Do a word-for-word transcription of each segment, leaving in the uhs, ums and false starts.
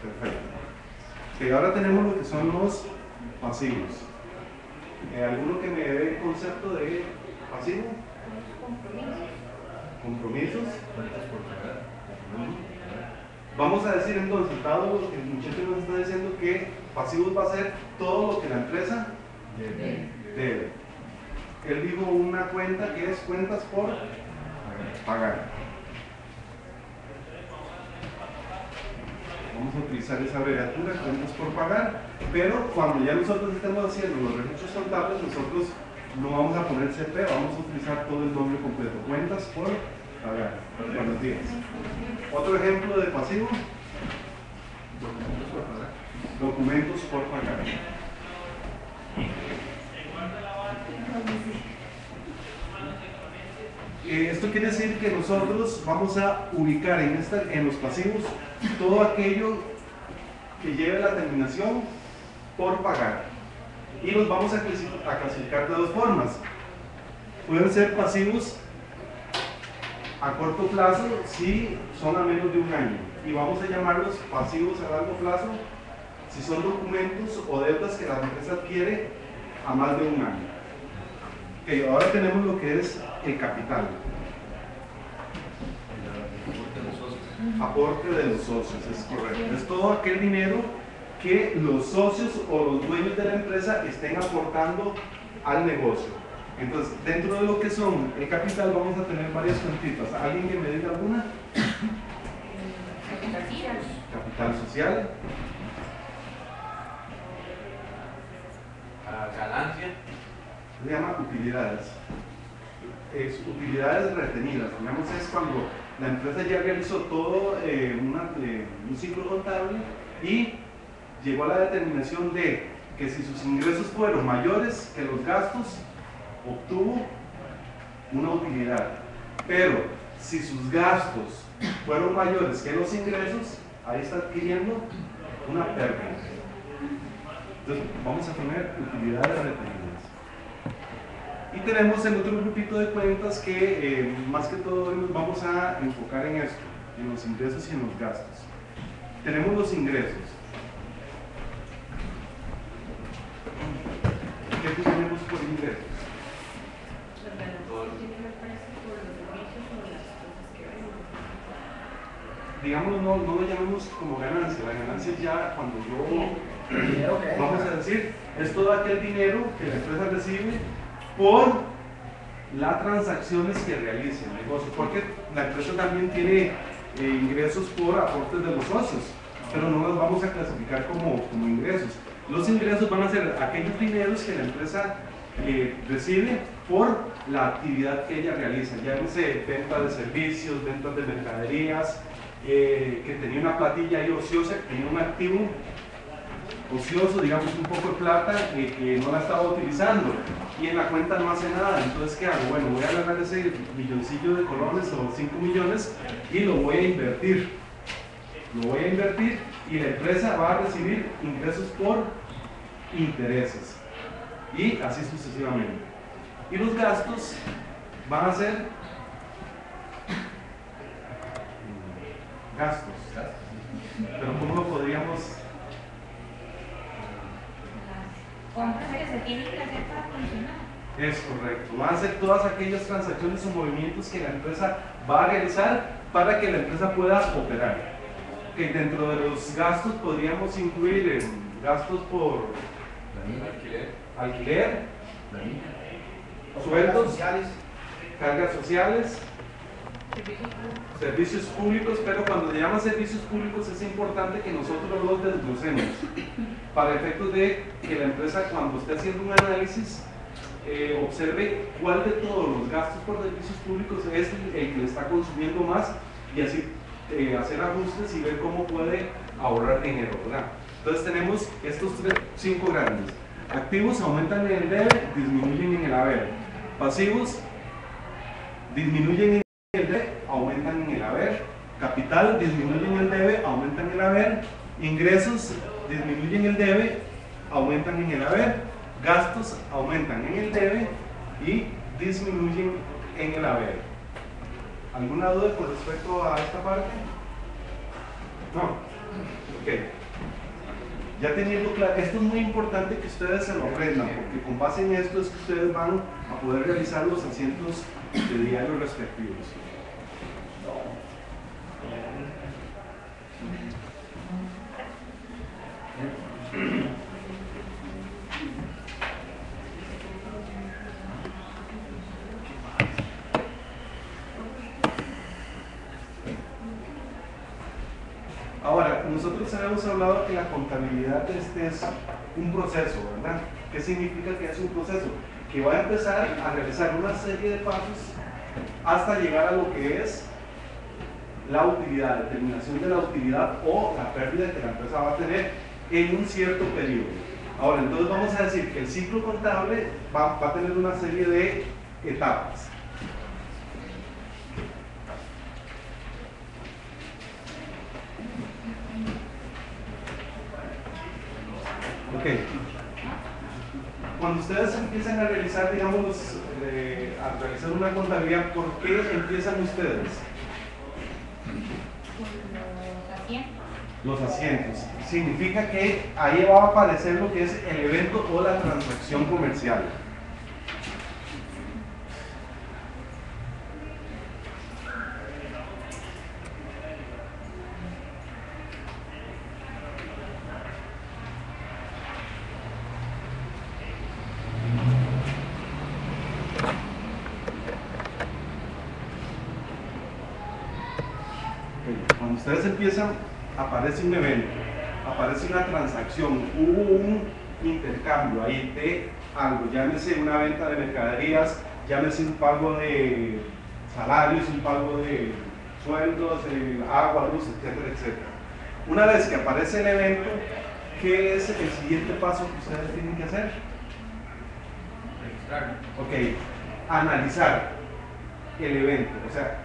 Perfecto. Okay, ahora tenemos lo que son los pasivos. Eh, ¿Alguno que me dé el concepto de pasivo? Compromisos. Compromisos. Vamos a decir entonces, dado lo que el muchacho nos está diciendo, que pasivos va a ser todo lo que la empresa debe. debe. Él dijo una cuenta que es cuentas por pagar. Vamos a utilizar esa abreviatura, cuentas por pagar, pero cuando ya nosotros estemos haciendo los registros contables, nosotros no vamos a poner C P, vamos a utilizar todo el nombre completo, cuentas por pagar. Buenos días. Otro ejemplo de pasivo, documentos por pagar. Documentos por pagar. Eh, esto quiere decir que nosotros vamos a ubicar en, esta, en los pasivos todo aquello que lleve la terminación por pagar, y los vamos a clasificar, a clasificar de dos formas. Pueden ser pasivos a corto plazo si son a menos de un año, y vamos a llamarlos pasivos a largo plazo si son documentos o deudas que la empresa adquiere a más de un año. Okay, ahora tenemos lo que es el capital. Aporte de los socios, es correcto. Es todo aquel dinero que los socios o los dueños de la empresa estén aportando al negocio. Entonces, dentro de lo que son el capital, vamos a tener varias cuentitas. ¿Alguien que me diga alguna? Capital social. Capital social. Ganancia. Se llama utilidades. Es utilidades retenidas. Digamos, es cuando la empresa ya realizó todo eh, una, eh, un ciclo contable y llegó a la determinación de que si sus ingresos fueron mayores que los gastos, obtuvo una utilidad. Pero si sus gastos fueron mayores que los ingresos, ahí está adquiriendo una pérdida. Entonces vamos a poner utilidades retenidas. Y tenemos el otro grupito de cuentas que eh, más que todo nos vamos a enfocar en esto, en los ingresos y en los gastos. Tenemos los ingresos. ¿Qué tenemos por ingresos? Digamos, no, no lo llamemos como ganancia. La ganancia es ya cuando yo, vamos a decir, es todo aquel dinero que la empresa recibe por las transacciones que realiza el negocio, porque la empresa también tiene eh, ingresos por aportes de los socios, pero no los vamos a clasificar como, como ingresos. Los ingresos van a ser aquellos dineros que la empresa eh, recibe por la actividad que ella realiza, ya no sé, venta de servicios, ventas de mercaderías, eh, que tenía una platilla ahí ociosa, que tenía un activo ocioso, digamos un poco de plata eh, que no la estaba utilizando y en la cuenta no hace nada. Entonces, ¿qué hago? Bueno, voy a agarrar ese milloncillo de colones o cinco millones y lo voy a invertir. Lo voy a invertir y la empresa va a recibir ingresos por intereses y así sucesivamente. Y los gastos van a ser gastos. Pero ¿cómo lo podríamos? Compras que se tienen que hacer para funcionar. Es correcto. Van a ser todas aquellas transacciones o movimientos que la empresa va a realizar para que la empresa pueda operar. Que dentro de los gastos podríamos incluir eh, gastos por Alquiler. alquiler, Cargas sueldos, sociales. cargas sociales, Servicios públicos. servicios públicos, pero cuando se llama servicios públicos es importante que nosotros los desglosemos para efectos de que la empresa, cuando esté haciendo un análisis, eh, observe cuál de todos los gastos por servicios públicos es el que le está consumiendo más y así eh, hacer ajustes y ver cómo puede ahorrar dinero, ¿verdad? Entonces tenemos estos tres, cinco grandes. Activos aumentan en el debe, disminuyen en el haber. Pasivos disminuyen en el debe, aumentan en el haber. Capital disminuyen en el debe, aumentan en el haber. Ingresos disminuyen el debe, aumentan en el haber. Gastos aumentan en el debe y disminuyen en el haber. ¿Alguna duda con respecto a esta parte? No. Ok. Ya teniendo claro, esto es muy importante que ustedes se lo aprendan, porque con base en esto es que ustedes van a poder realizar los asientos de diario respectivos. Ahora, nosotros habíamos hablado que la contabilidad este es un proceso, ¿verdad? ¿Qué significa que es un proceso? Que va a empezar a realizar una serie de pasos hasta llegar a lo que es la utilidad, determinación de la utilidad o la pérdida que la empresa va a tener en un cierto periodo. Ahora, entonces vamos a decir que el ciclo contable va, va a tener una serie de etapas. Ok. Cuando ustedes empiezan a realizar, digamos, eh, a realizar una contabilidad, ¿por qué empiezan ustedes? Los asientos. Los asientos. Significa que ahí va a aparecer lo que es el evento o la transacción comercial. Cuando ustedes empiezan, aparece un evento, aparece una transacción, hubo un intercambio ahí de algo, llámese una venta de mercaderías, llámese un pago de salarios, un pago de sueldos, eh, agua, luz, etcétera, etcétera. Una vez que aparece el evento, ¿qué es el siguiente paso que ustedes tienen que hacer? Registrar. Ok, analizar el evento, o sea,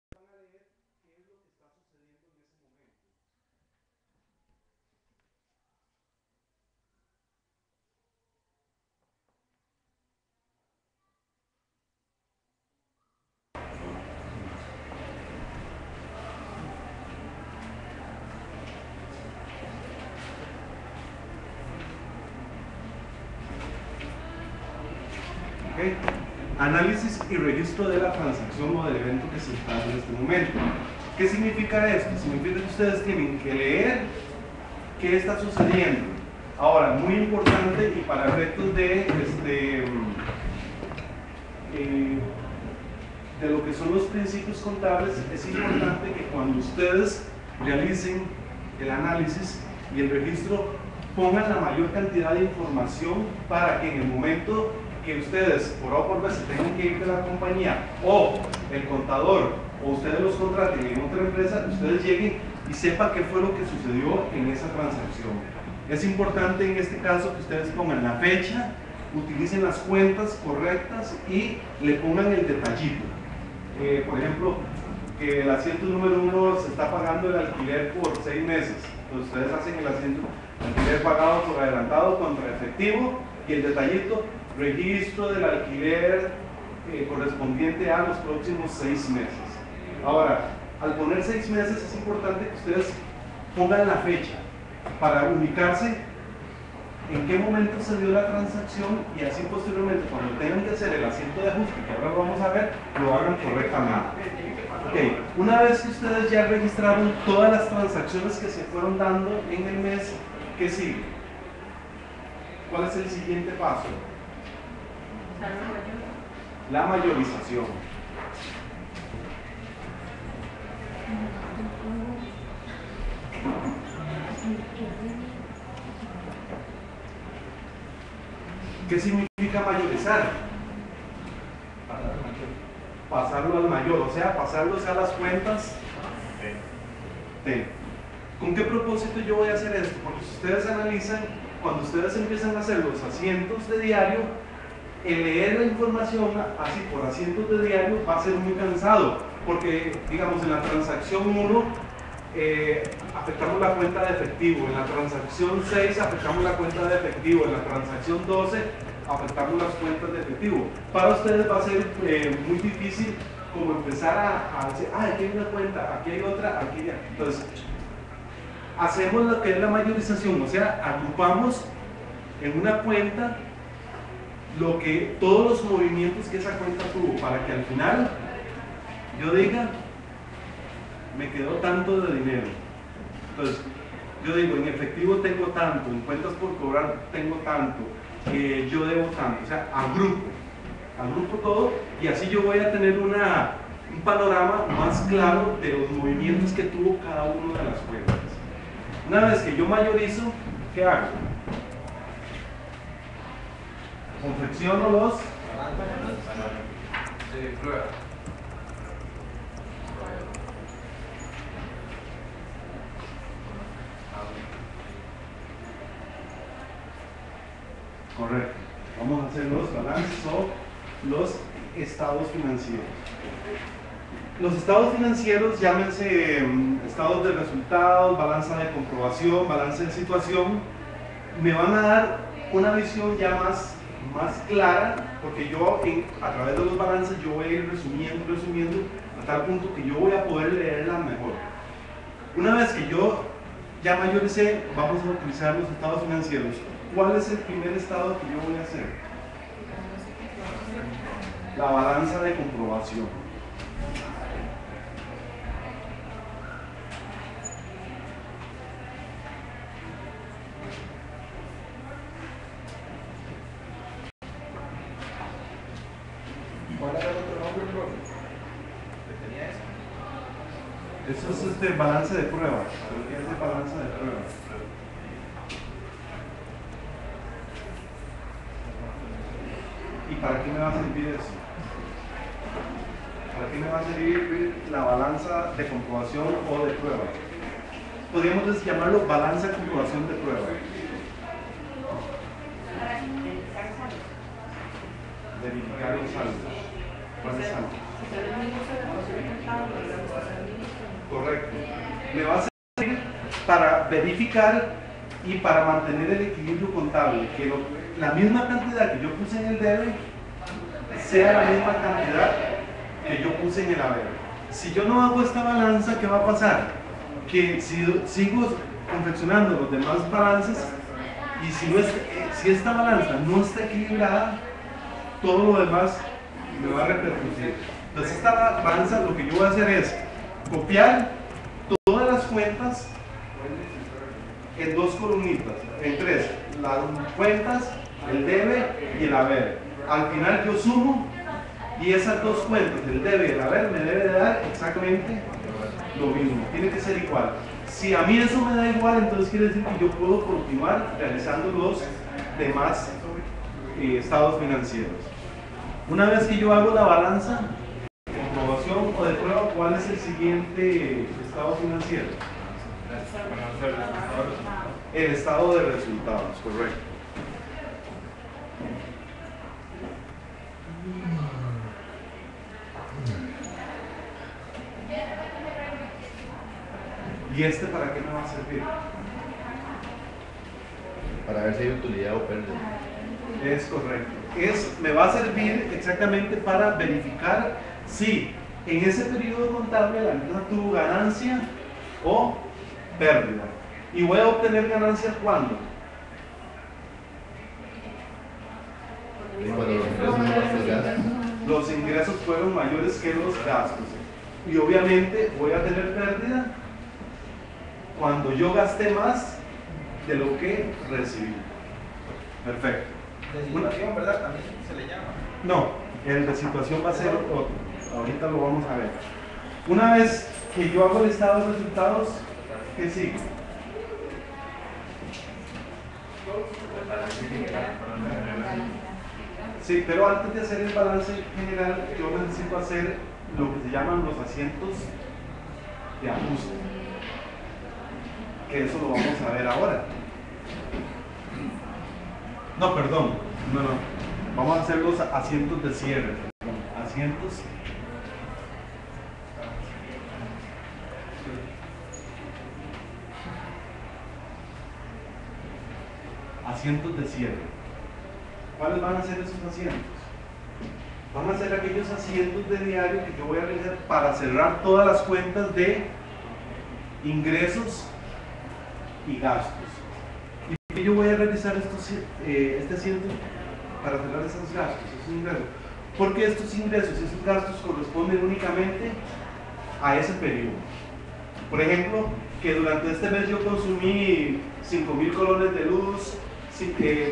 ¿okay? Análisis y registro de la transacción o del evento que se está dando en este momento. ¿Qué significa esto? Significa que ustedes tienen que leer qué está sucediendo. Ahora, muy importante y para efectos de, este, eh, de lo que son los principios contables, es importante que cuando ustedes realicen el análisis y el registro, pongan la mayor cantidad de información para que en el momento que ustedes por A o por B se tengan que ir de la compañía o el contador o ustedes los contraten en otra empresa, ustedes lleguen y sepan qué fue lo que sucedió en esa transacción. Es importante en este caso que ustedes pongan la fecha, utilicen las cuentas correctas y le pongan el detallito. Eh, por ejemplo, que el asiento número uno se está pagando el alquiler por seis meses. Entonces ustedes hacen el asiento alquiler pagado por adelantado contra efectivo y el detallito, registro del alquiler eh, correspondiente a los próximos seis meses. Ahora, al poner seis meses es importante que ustedes pongan la fecha para ubicarse en qué momento se dio la transacción y así posteriormente cuando tengan que hacer el asiento de ajuste, que ahora lo vamos a ver, lo hagan correctamente. Okay. Una vez que ustedes ya registraron todas las transacciones que se fueron dando en el mes, ¿qué sigue? ¿Cuál es el siguiente paso? La mayorización. ¿Qué significa mayorizar? Pasarlo al mayor, o sea, pasarlos a las cuentas T. ¿Con qué propósito yo voy a hacer esto? Porque si ustedes analizan, cuando ustedes empiezan a hacer los asientos de diario, el leer la información así por asientos de diario va a ser muy cansado, porque digamos en la transacción uno eh, afectamos la cuenta de efectivo, en la transacción seis afectamos la cuenta de efectivo, en la transacción doce afectamos las cuentas de efectivo. Para ustedes va a ser eh, muy difícil como empezar a, a decir, ah, aquí hay una cuenta, aquí hay otra, aquí hay... Entonces, hacemos lo que es la mayorización, o sea, agrupamos en una cuenta lo que, todos los movimientos que esa cuenta tuvo, para que al final yo diga, me quedó tanto de dinero. Entonces, yo digo, en efectivo tengo tanto, en cuentas por cobrar tengo tanto, eh, yo debo tanto, o sea, agrupo, agrupo todo y así yo voy a tener una, un panorama más claro de los movimientos que tuvo cada una de las cuentas. Una vez que yo mayorizo, ¿qué hago? Confecciono los Sí, prueba. correcto. Vamos a hacer los balances o los estados financieros. Los estados financieros, llámense um, estados de resultados, balanza de comprobación, balance de situación, me van a dar una visión ya más, más clara, porque yo en, a través de los balances yo voy a ir resumiendo, resumiendo, a tal punto que yo voy a poder leerla mejor. Una vez que yo ya mayoricé, vamos a utilizar los estados financieros. ¿Cuál es el primer estado que yo voy a hacer? La balanza de comprobación. ¿Cuál era el otro nombre, profe? ¿Que tenía eso? Eso es este balance de prueba. ¿Qué es el balance de prueba? ¿Y para qué me va a servir eso? ¿Para qué me va a servir la balanza de comprobación o de prueba? Podríamos llamarlo balanza de comprobación de prueba. Verificar los saldos. ¿Cuál es saldo? Correcto. Me va a servir para verificar y para mantener el equilibrio contable, que lo, la misma cantidad que yo puse en el debe sea la misma cantidad que yo puse en el haber. Si yo no hago esta balanza, ¿qué va a pasar? Que si sigo confeccionando los demás balances y si, no es, si esta balanza no está equilibrada, todo lo demás me va a repercutir. Entonces esta balanza lo que yo voy a hacer es copiar todas las cuentas en dos columnitas, en tres, las cuentas, el debe y el haber. Al final yo sumo y esas dos cuentas, el debe y el haber, me debe de dar exactamente lo mismo, tiene que ser igual. Si a mí eso me da igual, entonces quiere decir que yo puedo continuar realizando los demás eh, estados financieros. Una vez que yo hago la balanza de comprobación o de prueba, ¿cuál es el siguiente estado financiero? El estado de resultados, correcto. ¿Y este para qué me va a servir? Para ver si hay utilidad o pérdida. Es correcto. Es, me va a servir exactamente para verificar si en ese periodo contable la empresa tuvo ganancia o pérdida. ¿Y voy a obtener ganancias cuándo? Y cuando los ingresos son más que gastos. Los ingresos fueron mayores que los gastos. Y obviamente voy a tener pérdida cuando yo gasté más de lo que recibí. Perfecto. De situación, ¿verdad? También se le llama. No, el de situación va a ser otro. Ahorita lo vamos a ver. Una vez que yo hago el estado de resultados, ¿qué sigue? Sí, pero antes de hacer el balance general, yo necesito hacer lo que se llaman los asientos de ajuste. Que eso lo vamos a ver ahora. No, perdón, no, no. Vamos a hacer los asientos de cierre. Asientos. Asientos de cierre. ¿Cuáles van a ser esos asientos? Van a ser aquellos asientos de diario que yo voy a realizar para cerrar todas las cuentas de ingresos y gastos. Y yo voy a realizar estos, eh, este asiento para cerrar esos gastos, esos ingresos. Porque estos ingresos y esos gastos corresponden únicamente a ese periodo. Por ejemplo, que durante este mes yo consumí cinco mil colones de luz, eh,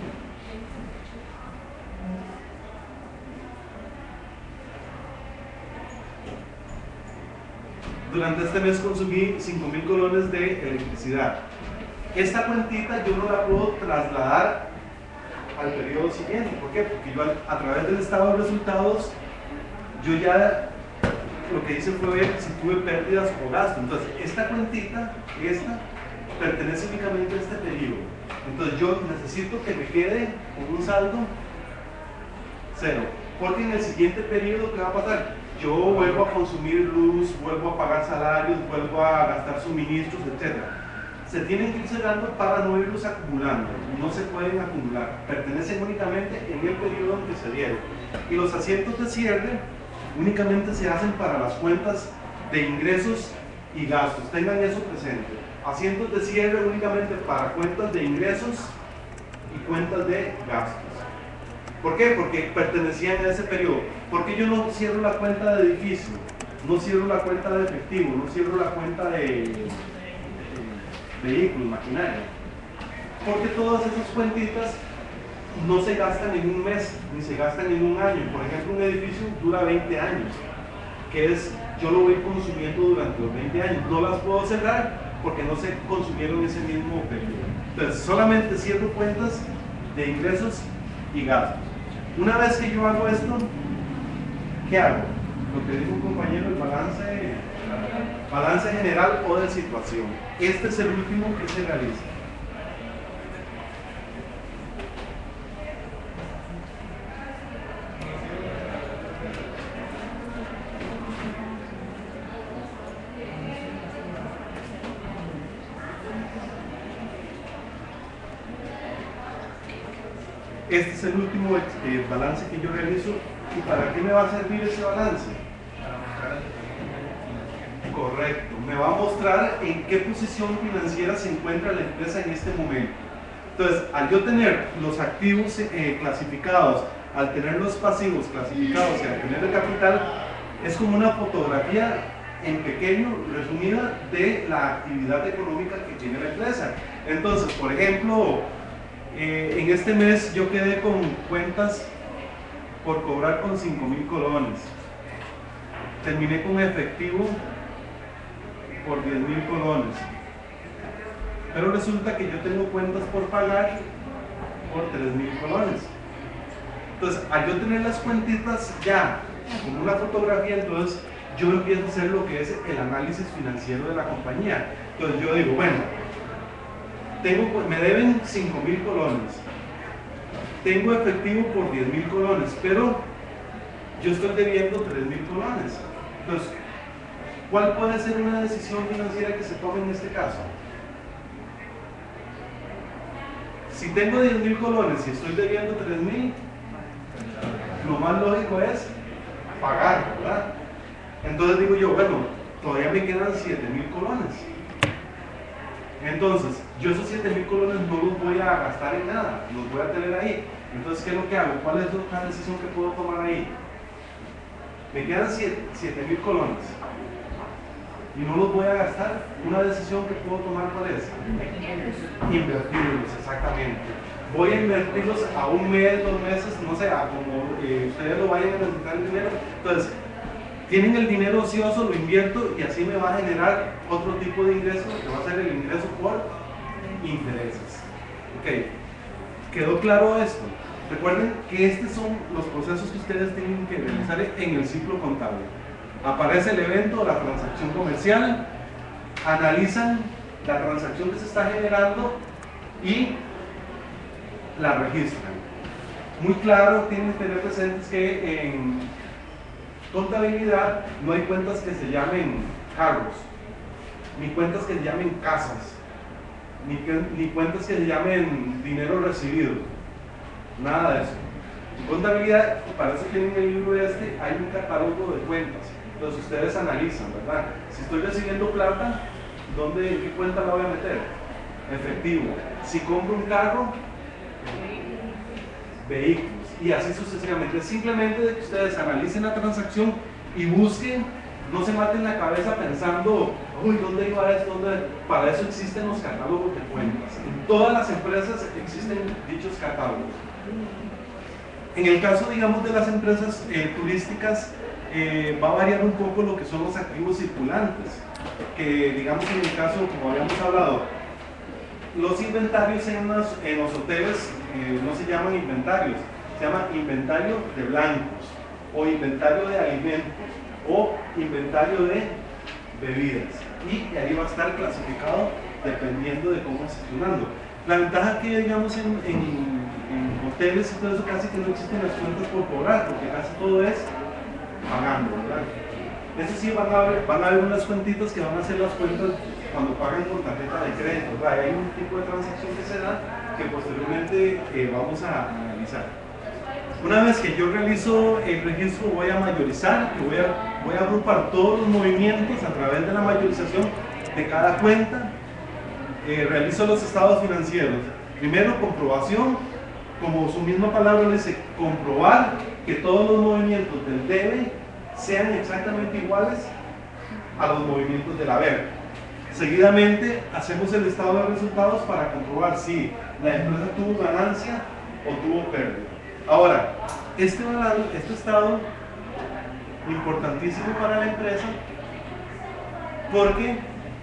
durante este mes consumí cinco mil colones de electricidad. Esta cuentita yo no la puedo trasladar al periodo siguiente. ¿Por qué? Porque yo a, a través del estado de resultados, yo ya lo que hice fue ver si tuve pérdidas o gastos. Entonces, esta cuentita, esta, pertenece únicamente a este periodo. Entonces, yo necesito que me quede con un saldo cero. Porque en el siguiente periodo, ¿qué va a pasar? Yo vuelvo a consumir luz, vuelvo a pagar salarios, vuelvo a gastar suministros, etcétera. Se tienen que ir cerrando para no irlos acumulando, no se pueden acumular, pertenecen únicamente en el periodo en que se dieron. Y los asientos de cierre únicamente se hacen para las cuentas de ingresos y gastos, tengan eso presente. Asientos de cierre únicamente para cuentas de ingresos y cuentas de gastos. ¿Por qué? Porque pertenecían a ese periodo. ¿Por qué yo no cierro la cuenta de edificio? No cierro la cuenta de efectivo, no cierro la cuenta de vehículos, maquinaria, porque todas esas cuentitas no se gastan en un mes ni se gastan en un año. Por ejemplo, un edificio dura veinte años, que es, yo lo voy consumiendo durante los veinte años, no las puedo cerrar porque no se consumieron ese mismo periodo. Entonces solamente cierro cuentas de ingresos y gastos. Una vez que yo hago esto, ¿qué hago? Lo que dijo un compañero, el balance balance general o de situación. Este es el último que se realiza. Este es el último eh, balance que yo realizo. ¿Y para qué me va a servir ese balance? Correcto, me va a mostrar en qué posición financiera se encuentra la empresa en este momento. Entonces, al yo tener los activos eh, clasificados, al tener los pasivos clasificados y al tener el capital, es como una fotografía en pequeño, resumida, de la actividad económica que tiene la empresa. Entonces, por ejemplo, eh, en este mes yo quedé con cuentas por cobrar con cinco mil colones. Terminé con efectivo por diez mil colones, pero resulta que yo tengo cuentas por pagar por tres mil colones. Entonces, al yo tener las cuentitas ya como una fotografía, entonces yo empiezo a hacer lo que es el análisis financiero de la compañía. Entonces yo digo, bueno, tengo, me deben cinco mil colones, tengo efectivo por diez mil colones, pero yo estoy debiendo tres mil colones. Entonces, ¿cuál puede ser una decisión financiera que se tome en este caso? Si tengo diez mil colones y estoy debiendo tres mil, lo más lógico es pagar, ¿verdad? Entonces digo yo, bueno, todavía me quedan siete mil colones. Entonces, yo esos siete mil colones no los voy a gastar en nada, los voy a tener ahí. Entonces, ¿qué es lo que hago? ¿Cuál es la decisión que puedo tomar ahí? Me quedan siete mil colones y no los voy a gastar. Una decisión que puedo tomar, ¿cuál es? Invertirlos, exactamente. Voy a invertirlos a un mes, dos meses, no sé, a como eh, ustedes lo vayan a necesitar el dinero. Entonces, tienen el dinero ocioso, lo invierto y así me va a generar otro tipo de ingreso, que va a ser el ingreso por intereses. Ok, ¿quedó claro esto? Recuerden que estos son los procesos que ustedes tienen que realizar en el ciclo contable. Aparece el evento, la transacción comercial, analizan la transacción que se está generando y la registran. Muy claro, tienen que tener presentes que en contabilidad no hay cuentas que se llamen cargos, ni cuentas que se llamen casas, ni, que, ni cuentas que se llamen dinero recibido. Nada de eso. En contabilidad, para eso tienen el libro este, hay un catálogo de cuentas. Entonces ustedes analizan, ¿verdad? Si estoy recibiendo plata, ¿dónde, ¿en qué cuenta la voy a meter? efectivo. Si compro un carro, vehículos. Y así sucesivamente. Simplemente de que ustedes analicen la transacción y busquen, no se maten la cabeza pensando, uy, ¿dónde iba esto? ¿Dónde? Para eso existen los catálogos de cuentas. En todas las empresas existen dichos catálogos. En el caso, digamos, de las empresas eh, turísticas, eh, va a variar un poco lo que son los activos circulantes. Que, digamos, en el caso, como habíamos hablado, los inventarios en los, en los hoteles eh, no se llaman inventarios, se llama inventario de blancos, o inventario de alimentos, o inventario de bebidas. Y ahí va a estar clasificado dependiendo de cómo esté funcionando. La ventaja que, digamos, en, en, en hoteles y todo eso, casi que no existen las cuentas por cobrar, porque casi todo es pagando, ¿verdad? Eso sí, van a haber, van a haber unas cuentitas que van a ser las cuentas cuando pagan con tarjeta de crédito, ¿verdad? Hay un tipo de transacción que se da que posteriormente eh, vamos a analizar. Una vez que yo realizo el registro, voy a mayorizar, que voy, a, voy a agrupar todos los movimientos a través de la mayorización de cada cuenta. Eh, realizo los estados financieros. Primero, comprobación, como su misma palabra dice, comprobar que todos los movimientos del debe sean exactamente iguales a los movimientos del haber. Seguidamente, hacemos el estado de resultados para comprobar si la empresa tuvo ganancia o tuvo pérdida. Ahora, este, este estado importantísimo para la empresa, porque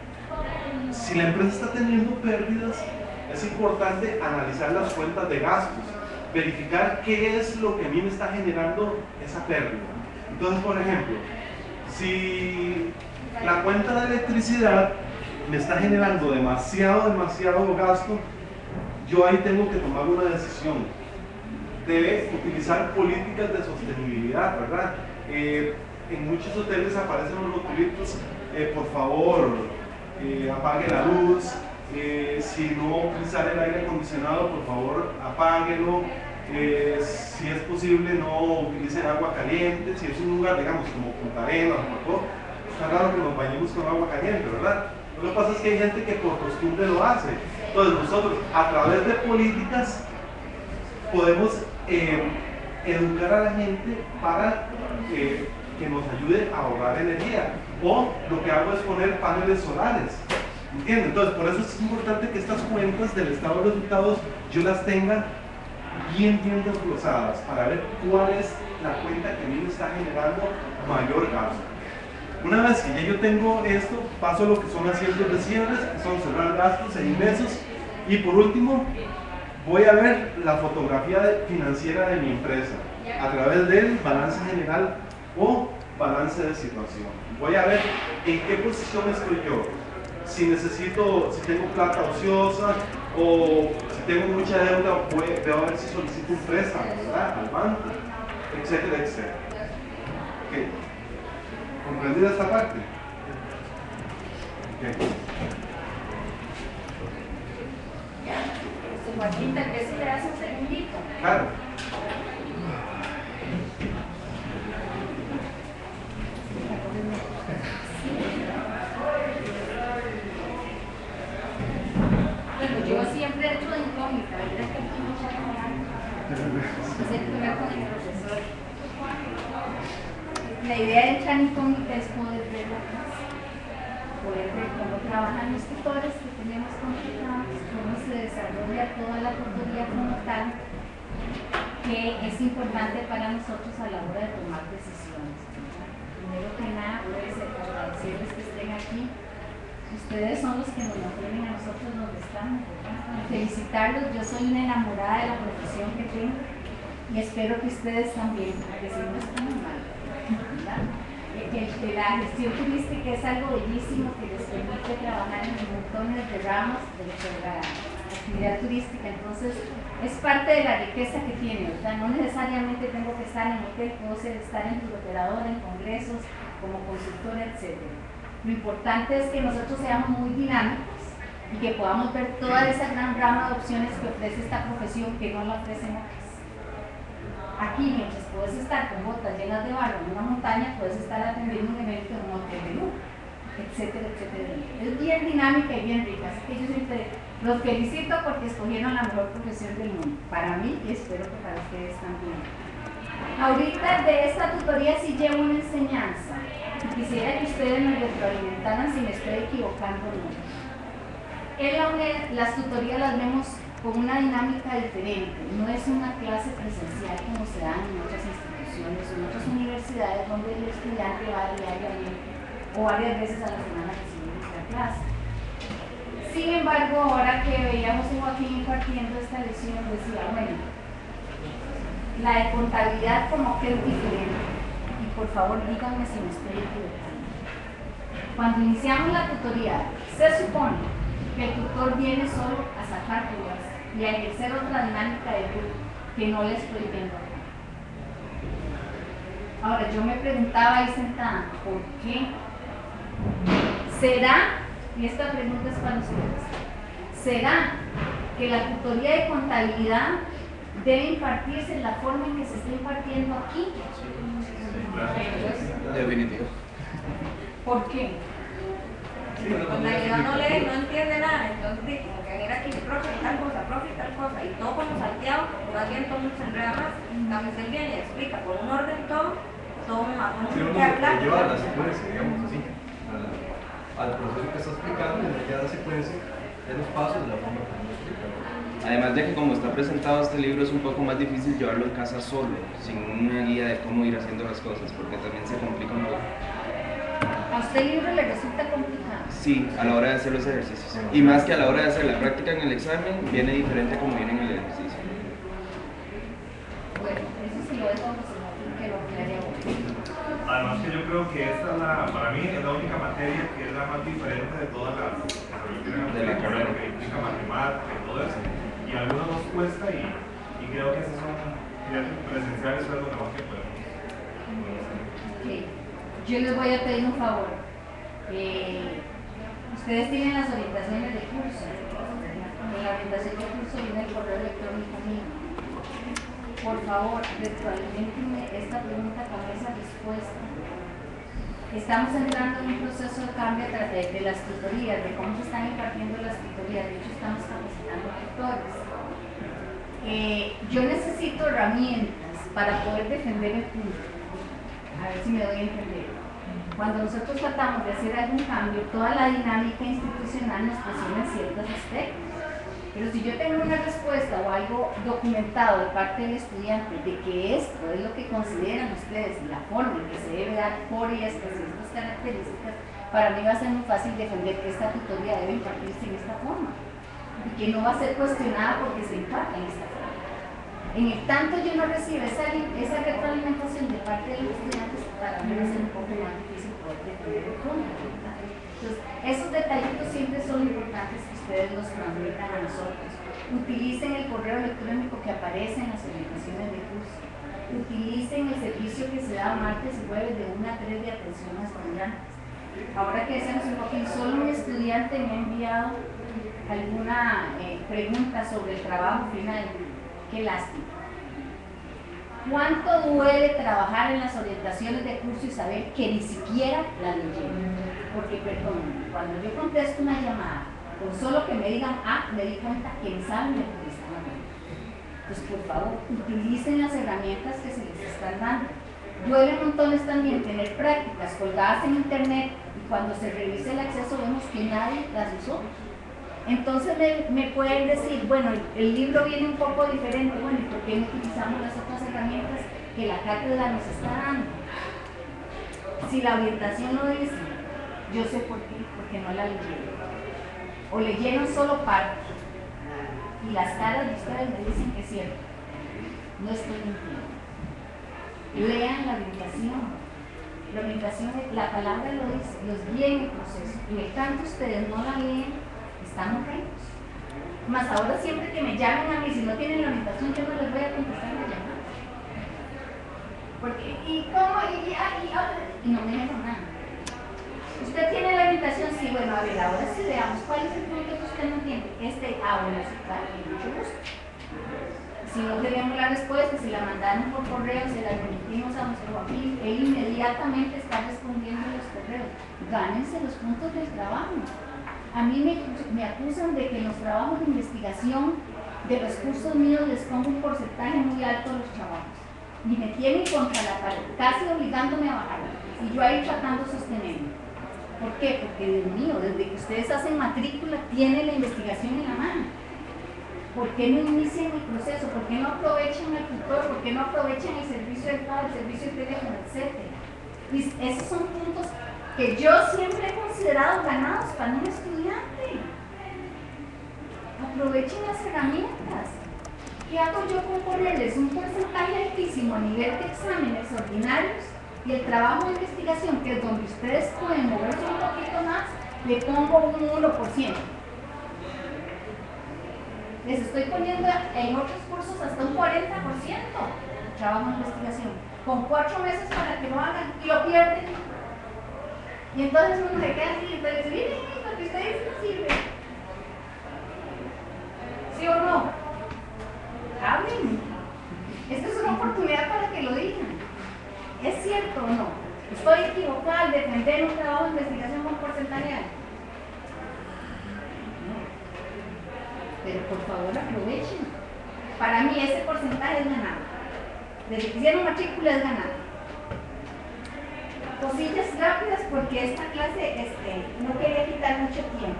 si la empresa está teniendo pérdidas, es importante analizar las cuentas de gastos, verificar qué es lo que a mí me está generando esa pérdida. Entonces, por ejemplo, si la cuenta de electricidad me está generando demasiado, demasiado gasto, yo ahí tengo que tomar una decisión. Debe utilizar políticas de sostenibilidad, ¿verdad? Eh, en muchos hoteles aparecen los rotulitos, eh, por favor, eh, apague la luz, eh, si no utilizar el aire acondicionado, por favor, apáguelo, eh, si es posible no utilicen agua caliente, si es un lugar, digamos, como Punta Arenas, está raro que nos bañemos con agua caliente, ¿verdad? Lo que pasa es que hay gente que por costumbre lo hace. Entonces nosotros, a través de políticas, podemos eh, educar a la gente para eh, que nos ayude a ahorrar energía. O lo que hago es poner paneles solares. ¿Entienden? Entonces, por eso es importante que estas cuentas del estado de resultados yo las tenga bien, bien desglosadas para ver cuál es la cuenta que a mí me está generando mayor gasto. Una vez que ya yo tengo esto, paso a lo que son asientos de cierres, que son cerrar gastos e ingresos. Y por último, voy a ver la fotografía de, financiera de mi empresa a través del balance general o balance de situación. Voy a ver en qué posición estoy yo. Si necesito, si tengo plata ociosa o si tengo mucha deuda, voy, veo a ver si solicito un préstamo, ¿verdad?, al banco, etcétera, etcétera. Okay. ¿Comprendida esta parte? Okay. Joaquín, tal vez si le das un segundito. Claro. Bueno, yo siempre he hecho de incógnita, ¿verdad? Que aquí no se ha es el primer con el profesor. La idea de echar incógnita es poder ver la clase, poder ver cómo trabajan los tutores que tenemos contratados, cómo se desarrolla toda la tutoría como tal, que es importante para nosotros a la hora de tomar decisiones. Primero que nada, pues agradecerles que estén aquí. Ustedes son los que nos mantienen a nosotros donde estamos, ¿verdad? Felicitarlos, yo soy una enamorada de la profesión que tengo y espero que ustedes también, porque si no estamos mal, ¿verdad? Que, que la gestión turística es algo bellísimo que les permite trabajar en montones de ramos de la actividad turística, entonces es parte de la riqueza que tiene, ¿verdad? No necesariamente tengo que estar en hotel, puedo ser, estar en turoperador, en congresos, como consultora, etcétera. Lo importante es que nosotros seamos muy dinámicos y que podamos ver toda esa gran rama de opciones que ofrece esta profesión que no la ofrecen otras. Aquí, mientras puedes estar con botas llenas de barro en una montaña, puedes estar atendiendo un evento en un hotel de lujo, etcétera, etcétera. Es bien dinámica y bien rica, así que yo siempre Los felicito porque escogieron la mejor profesión del mundo, para mí y espero que para ustedes también. Ahorita de esta tutoría sí llevo una enseñanza. Quisiera que ustedes me retroalimentaran si me estoy equivocando o no. En la UNED las tutorías las vemos con una dinámica diferente, no es una clase presencial como se dan en otras instituciones o en otras universidades donde el estudiante va diariamente o varias veces a la semana a recibir esta clase. Sin embargo, ahora que veíamos a Joaquín impartiendo esta lección, decía, bueno, la de contabilidad como que es diferente, y por favor díganme si me estoy equivocando. Cuando iniciamos la tutoría, se supone que el tutor viene solo a sacar dudas y a ejercer otra dinámica de grupo que no le estoy viendo acá. Ahora, yo me preguntaba ahí sentada, ¿por qué? ¿Será, y esta pregunta es para ustedes, ¿será que la tutoría de contabilidad debe impartirse en la forma en que se está impartiendo aquí? Definitivo. ¿Por qué? Contabilidad no lee, no entiende nada, entonces dice, como que mira aquí, profe, tal cosa, profe, tal cosa, y todo como salteado, más bien todo mundo se enreda más. También se viene y explica con un orden todo, todo más o Si uno menos lo lleva a la secuencia, digamos así, a la, al proceso que está explicando, ya la secuencia, ya los pasos de la forma que uno explica. Además de que como está presentado este libro es un poco más difícil llevarlo en casa solo, sin una guía de cómo ir haciendo las cosas, porque también se complica un poco. ¿A usted el libro le resulta complicado? Sí, a la hora de hacer los ejercicios. Y más que a la hora de hacer la práctica en el examen, viene diferente como viene en el ejercicio. Bueno, eso sí lo dejo que lo aclare ahora. Además que yo creo que esta es la, para mí es la única materia que es la más diferente de todas las De la carrera. que implica matemática y todo eso. Y a algunos nos cuesta y, y creo que esas son clases presenciales, es lo mejor que podemos, podemos hacer. Okay. Yo les voy a pedir un favor. Eh, ustedes tienen las orientaciones de curso. En la orientación de curso viene el correo electrónico mío. Por favor, retroalimentenme esta pregunta con esa respuesta. Estamos entrando en un proceso de cambio a través de las tutorías, de cómo se están impartiendo las tutorías. De hecho, estamos capacitando tutores. Eh, yo necesito herramientas para poder defender el punto. A ver si me doy a entender. Cuando nosotros tratamos de hacer algún cambio, toda la dinámica institucional nos presiona en ciertos aspectos. Pero si yo tengo una respuesta o algo documentado de parte del estudiante de que esto es lo que consideran ustedes la forma en que se debe dar por estas y estas características, para mí va a ser muy fácil defender que esta tutoría debe impartirse en esta forma y que no va a ser cuestionada porque se imparte en esta forma. En el tanto yo no recibo esa, esa retroalimentación de parte de los estudiantes, para mí va a ser un poco más difícil poder defender el punto. Entonces, esos detallitos siempre son importantes que ustedes los transmitan a nosotros. Utilicen el correo electrónico que aparece en las orientaciones de curso. Utilicen el servicio que se da martes y jueves de una a tres de atención a estudiantes. Ahora que hacemos un poquito, solo un estudiante me ha enviado alguna eh, pregunta sobre el trabajo final. Qué lástima. ¿Cuánto duele trabajar en las orientaciones de curso y saber que ni siquiera la leyeron? Porque, perdón, cuando yo contesto una llamada, con solo que me digan, ah, me di cuenta que en saben de lo que están hablando. Entonces, por favor, utilicen las herramientas que se les están dando. Duele montones también tener prácticas colgadas en internet y cuando se revise el acceso vemos que nadie las usó. Entonces me, me pueden decir, bueno, el, el libro viene un poco diferente, bueno, ¿y por qué no utilizamos las otras herramientas que la cátedra nos está dando? Si la orientación lo dice, yo sé por qué, porque no la leyeron. O leyeron solo parte. Y las caras de ustedes me dicen que es cierto. No estoy mintiendo. Lean la orientación. La orientación, la palabra lo dice, los guía en el proceso. Y de tanto ustedes no la leen, estamos ricos. Más ahora siempre que me llamen a mí, si no tienen la orientación, yo no les voy a contestar la llamada. Porque, ¿y cómo? Y, y, y, y no me dijeron nada. ¿Usted tiene la orientación? Sí, bueno, a ver, ahora sí veamos. ¿Cuál es el punto que usted no entiende? Este, ah, bueno, sí, claro, con mucho gusto. Si no tenemos la respuesta, si la mandaron por correo, se la remitimos a nuestro Joaquín, él inmediatamente está respondiendo los correos. Gánense los puntos del trabajo. A mí me, me acusan de que en los trabajos de investigación de los cursos míos les pongo un porcentaje muy alto a los trabajos. Y me tienen contra la pared, casi obligándome a bajar. Y yo ahí tratando de sostenerme. ¿Por qué? Porque, Dios mío, desde que ustedes hacen matrícula, tienen la investigación en la mano. ¿Por qué no inician el proceso? ¿Por qué no aprovechan el tutor? ¿Por qué no aprovechan el servicio de pago, el servicio de teléfono, etcétera? Y esos son puntos que yo siempre he considerado ganados para un estudiante. Aprovechen las herramientas. ¿Qué hago yo con ponerles un porcentaje altísimo a nivel de exámenes ordinarios y el trabajo de investigación, que es donde ustedes pueden moverse un poquito más, le pongo un uno por ciento? Les estoy poniendo en otros cursos hasta un cuarenta por ciento de trabajo de investigación, con cuatro meses para que lo hagan y lo pierden. Y entonces uno se queda así y entonces dice, miren, lo que ustedes no sirve. ¿Sí o no? Hablen. Esta es una oportunidad para que lo digan. ¿Es cierto o no? ¿Estoy equivocada al defender un trabajo de investigación con porcentaje alto? Pero por favor aprovechen. Para mí ese porcentaje es ganado. Desde que hicieron matrícula es ganado. Cosillas rápidas porque esta clase este, no quería quitar mucho tiempo.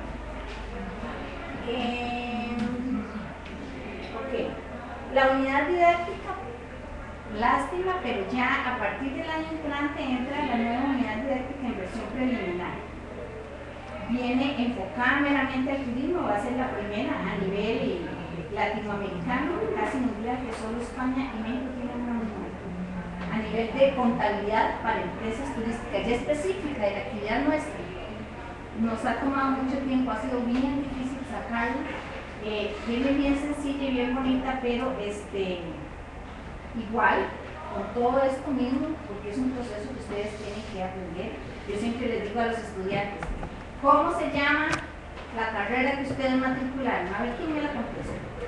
Eh, ok. La unidad didáctica, lástima, pero ya a partir del año entrante entra la nueva unidad didáctica en versión preliminar. Viene enfocada meramente al turismo, va a ser la primera a nivel latinoamericano, casi nos diría que solo España y México tienen una unidad. A nivel de contabilidad para empresas turísticas, ya específica de la actividad nuestra. Nos ha tomado mucho tiempo, ha sido bien difícil sacarlo. Eh, viene bien sencilla y bien bonita, pero este, igual, con todo esto mismo, porque es un proceso que ustedes tienen que aprender. Yo siempre les digo a los estudiantes, ¿cómo se llama la carrera que ustedes matricularon? A ver, ¿quién me la contesta?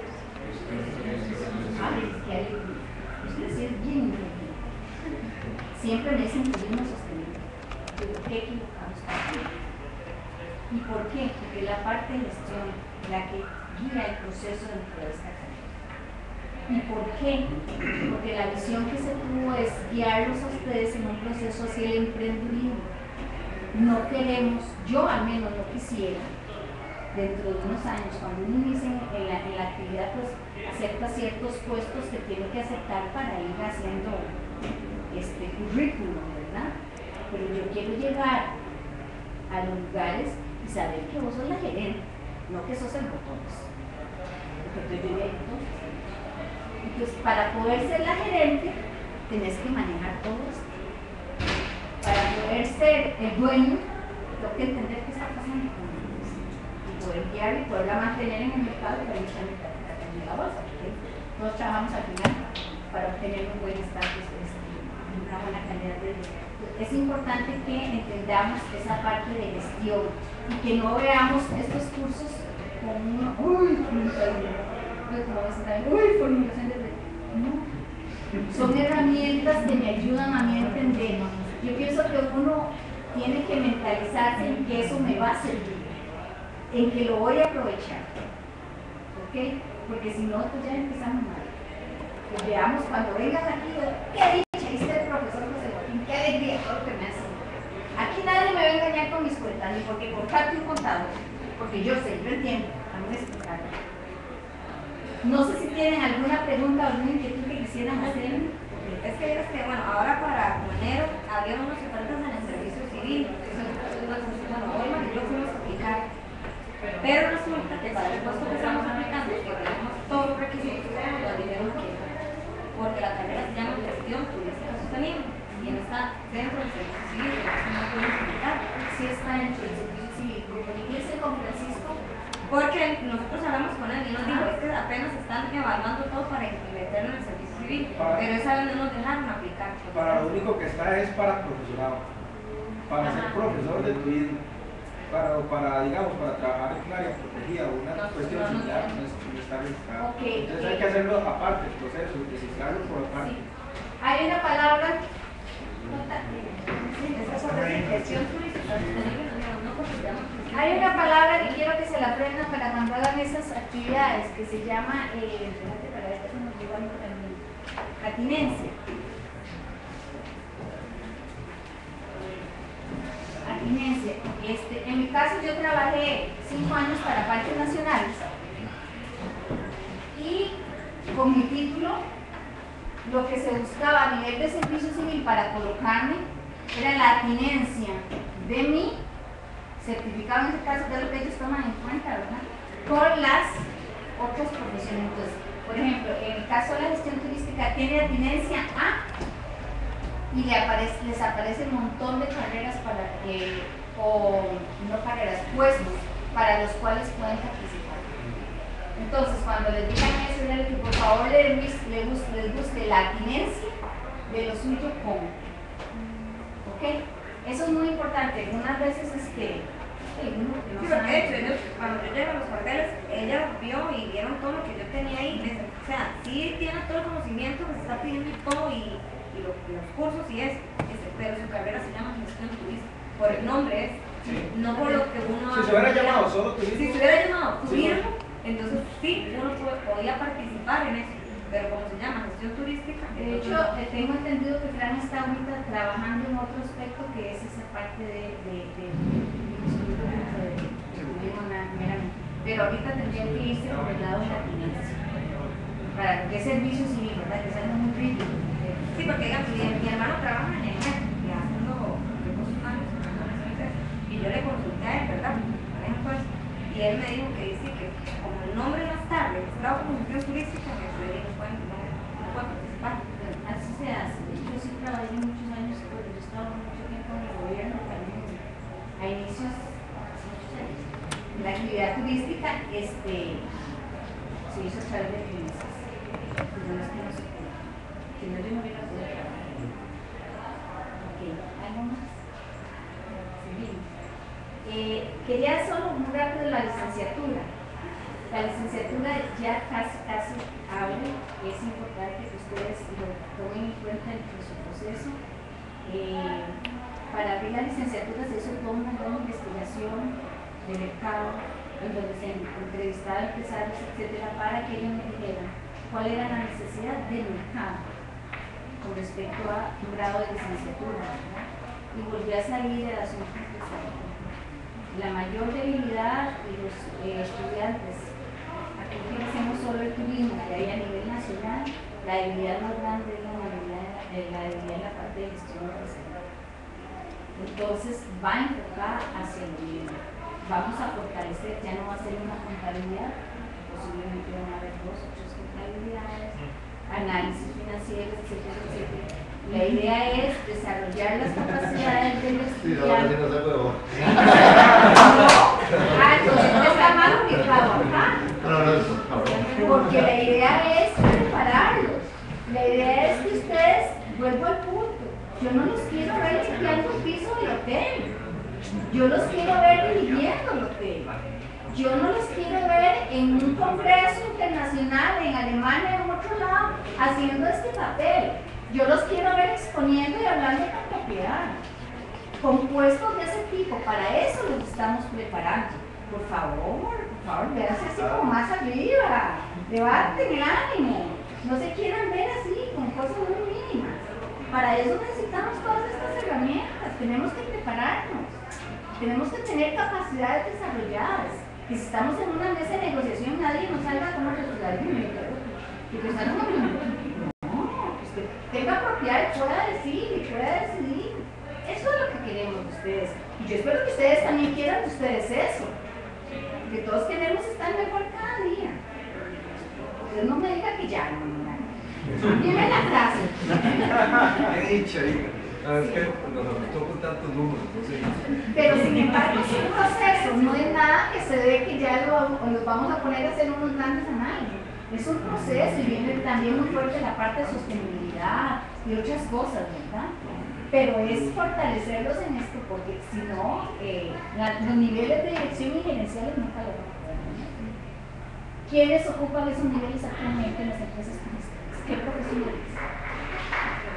A ver, ¿qué hay? Ustedes sí es bien, bien. Siempre me dicen turismo sostenible. Digo, ¿qué equivocamos? ¿Y por qué? Porque la parte de gestión, la que guía el proceso dentro de esta carrera. ¿Y por qué? Porque la visión que se tuvo es guiarlos a ustedes en un proceso hacia el emprendedurismo. No queremos, yo al menos no quisiera, dentro de unos años, cuando uno inicie en la, en la actividad, pues acepta ciertos puestos que tiene que aceptar para ir haciendo este currículum, ¿verdad? Pero yo quiero llegar a los lugares y saber que vos sos la gerente, no que sos el botones. Porque yo diría entonces. Entonces, para poder ser la gerente, tenés que manejar todo esto. Para poder ser el dueño, tengo que entender qué está pasando con ellos y poder guiar y poderla mantener en el mercado y realizar la bolsa, porque todos trabajamos al final para obtener un buen estatus, una buena calidad de vida. Es importante que entendamos esa parte de gestión y que no veamos estos cursos como una, uy, uy, formulación de no. Son herramientas que me ayudan a mí a entender. Yo pienso que uno tiene que mentalizarse en que eso me va a servir, en que lo voy a aprovechar, ¿ok? Porque si no, pues ya empezamos mal. Pues veamos cuando vengan aquí, qué dicha, ahí está el profesor José Joaquín, qué alegría todo lo que me hace. Aquí nadie me va a engañar con mis cuentas, ni porque cortarte un contador, porque yo sé, yo entiendo, vamos a explicarlo. No sé si tienen alguna pregunta o alguna inquietud que quisieran hacer. Es que es que, bueno, ahora para enero había unos ofertas en el servicio civil, bueno, hoy yo fuimos a aplicar, pero resulta que para el puesto que estamos aplicando, que tenemos todos los requisitos, nos dijeron que, porque la carrera se llama gestión turística sostenible, y no está dentro del servicio civil, entonces no podemos aplicar. Sí está dentro del servicio civil, comuniquense con Francisco. Porque nosotros hablamos con él y nos dijo, es que apenas están evaluando todo para meterlo en el servicio civil, para, pero esa vez no nos dejaron aplicar. Para lo único que está es para profesorado, para Ajá. ser profesor de turismo, para, para, digamos, para trabajar en un área protegida o una no, cuestión no, similar, no, no, no está registrado. Okay, Entonces okay. hay que hacerlo aparte, el proceso, registrarlo por aparte. Sí. Hay una palabra, sí, esa es sobre gestión turística. Hay una palabra que quiero que se la aprendan para cuando hagan esas actividades, que se llama, eh, espérate, para esto se nos diga también, atinencia. Atinencia. Este, en mi caso yo trabajé cinco años para parques nacionales y con mi título lo que se buscaba a nivel de servicio civil para colocarme era la atinencia de mi certificado, en este caso, que es lo que ellos toman en cuenta, ¿verdad?, con las otras profesiones. Entonces, por ejemplo, en el caso de la gestión turística tiene atinencia A y le aparece, les aparece un montón de carreras para que, o no carreras, puestos para los cuales pueden participar. Entonces, cuando les digan eso, díganle que por favor les, les, busque, les busque la atinencia de lo suyo con. ¿Ok? Eso es muy importante. Algunas veces es que sí, porque de hecho, ellos, cuando yo llego a los cuarteles, ella vio y vieron todo lo que yo tenía ahí. Les, o sea, sí tiene todo el conocimiento que se está pidiendo y todo, y, y, lo, y los cursos y eso, ese, pero su carrera se llama gestión turística. Por el nombre es, sí, no por lo que uno. Si se hubiera llamado solo turismo. Si se hubiera llamado turismo, sí, entonces sí, uno podía participar en eso. Pero como se llama gestión turística. De hecho, eh, tengo entendido que Fran está ahorita trabajando en otro aspecto que es esa parte de, de, de, de, de, de pero ahorita tendría que irse por el lado de la atinencia para lo que es servicio civil, ¿verdad? Que es algo muy crítico. Sí, porque digamos, mi, mi hermano trabaja en el y haciendo recursos humanos y yo le consulté a él, ¿verdad? Pues, y él me dijo que dice que como el nombre no está registrado como gestión turística, me no pueden no pueden participar. Así se hace. Yo sí trabajé muchos años, porque yo estaba mucho tiempo en el gobierno también, a inicios, hace muchos años. La actividad turística este, se hizo a través de clientes. Pues no es que no se puede. Si no, yo no hubiera podido trabajar. Ok, ¿algo más? Seguimos. Eh, quería solo muy rápido la licenciatura. La licenciatura ya casi, casi abre. Es importante que ustedes lo tomen en cuenta en su proceso. Eh, para abrir la licenciatura se hizo toda una gran investigación de mercado, en donde se entrevistaban empresarios, etcétera, para que ellos me dijeran cuál era la necesidad del mercado con respecto a un grado de licenciatura, ¿verdad? Y volví a salir de la asunto empresarial. La mayor debilidad de los eh, estudiantes, aquí hacemos solo el turismo que hay a nivel nacional, la debilidad más grande es la debilidad, eh, la debilidad en la parte de gestión empresarial. Entonces va enfocada hacia el turismo. Vamos a fortalecer, ya no va a ser una contabilidad, posiblemente van a haber dos o tres contabilidades, análisis financieros, etcétera, etcétera. La idea es desarrollar las capacidades de los estudiantes. Sí, no, no, no, ah, entonces no está mal ubicado acá. Porque la idea es prepararlos. La idea es que ustedes, vuelvo al punto, yo no los quiero ver limpiando el piso del hotel. Yo los quiero ver dirigiendo el hotel. Yo no los quiero ver en un congreso internacional en Alemania o en otro lado haciendo este papel. Yo los quiero ver exponiendo y hablando con propiedad. Con puestos de ese tipo, para eso los estamos preparando. Por favor, por favor, véanse así como más arriba. Levanten el ánimo. No se quieran ver así, con cosas muy mínimas. Para eso necesitamos todas estas herramientas. Tenemos que prepararnos. Tenemos que tener capacidades desarrolladas. Que si estamos en una mesa de negociación, nadie nos salga como resultado y que están como no, pues que tenga propiedad y pueda decir y pueda decidir. Eso es lo que queremos de ustedes. Y yo espero que ustedes también quieran de ustedes eso. Que todos queremos estar mejor cada día. Ustedes no me digan que ya, no, no, no. Dime la frase. He dicho, hija. No, es que nos afectó con tantos números, no sé. Pero sin embargo es un proceso, no es nada que se ve que ya lo, los vamos a poner a hacer unos grandes análisis. Es un proceso y viene también muy fuerte la parte de sostenibilidad y otras cosas, ¿verdad? Pero es fortalecerlos en esto, porque si no, eh, la, los niveles de dirección y gerenciales nunca lo van a poder tener. ¿Quiénes ocupan esos niveles actualmente en las empresas turísticas? ¿Qué profesionales?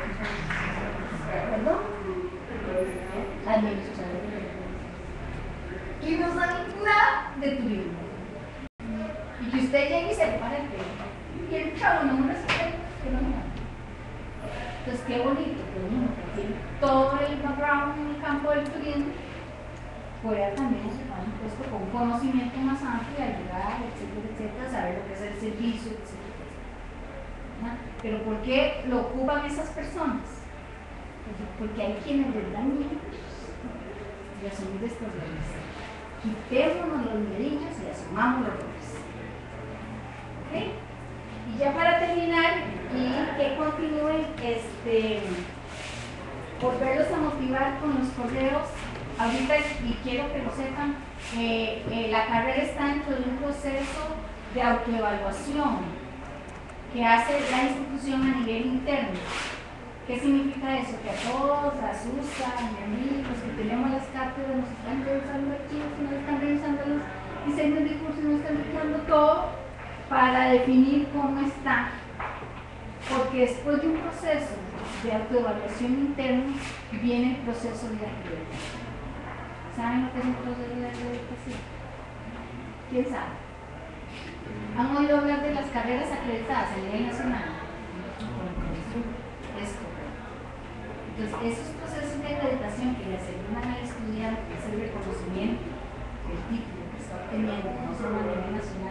¿Perdón? Administradores. y no saben nada de turismo. Y que usted llegue y se le para el pelo. Y el chavo no me respeta, que no me da. Entonces, qué bonito que uno que tiene todo el background en el campo del turismo pueda también ocupar un puesto con conocimiento más amplio, ayudar, etcétera, etcétera, saber lo que es el servicio, etcétera, etcétera. Pero ¿por qué lo ocupan esas personas? Porque hay quienes les dan miedo de asumir estos roles. Quitémonos los miedillos y asumamos los roles. ¿Ok? Y ya para terminar, y que continúen, este, volverlos a motivar con los correos. Ahorita, y quiero que lo sepan, eh, eh, la carrera está dentro de un proceso de autoevaluación que hace la institución a nivel interno. ¿Qué significa eso? Que a todos, a Susa, a mi amigo, los que tenemos las cátedras, nos están revisando archivos, nos están revisando los diseños de cursos, nos están revisando todo para definir cómo está. Porque después de un proceso de autoevaluación interna viene el proceso de acreditación. ¿Saben lo que es un proceso de acreditación? ¿Quién sabe? ¿Han oído hablar de las carreras acreditadas a nivel nacional? Es correcto. Entonces, esos procesos de acreditación que le aseguran al estudiante es el reconocimiento del título que está obteniendo, no solo a nivel nacional,